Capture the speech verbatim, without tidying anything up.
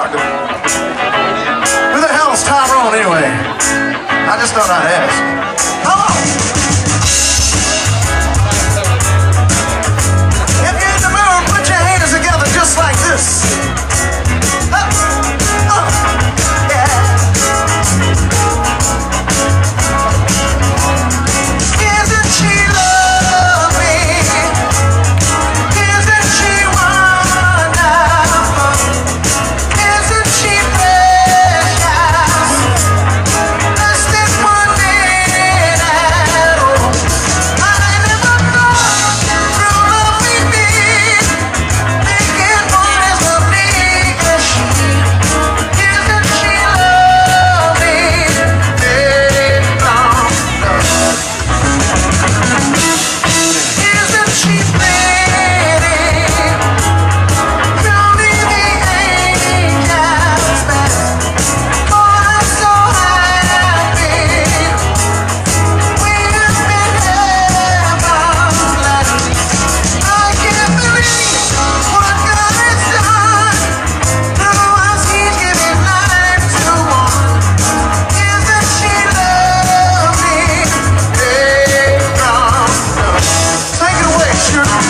talking. Who the hell is Tyrone anyway? I just thought I'd ask. Come on! If you're in the mood, put your hands together just like this. Uh, uh, yeah. Isn't she lovely? Isn't she wonderful? Isn't she precious? Less than one minute. Oh, I never thought true love would be making boys lovely as she. Isn't she lovely? Hey, long love. Isn't she pretty? Only the angels best. Oh, I'm so happy. We have been heaven blessed. I can't believe what God has done. Through us, He's giving life to one. Isn't she lovely? Hey, long love. Take it away, sugar.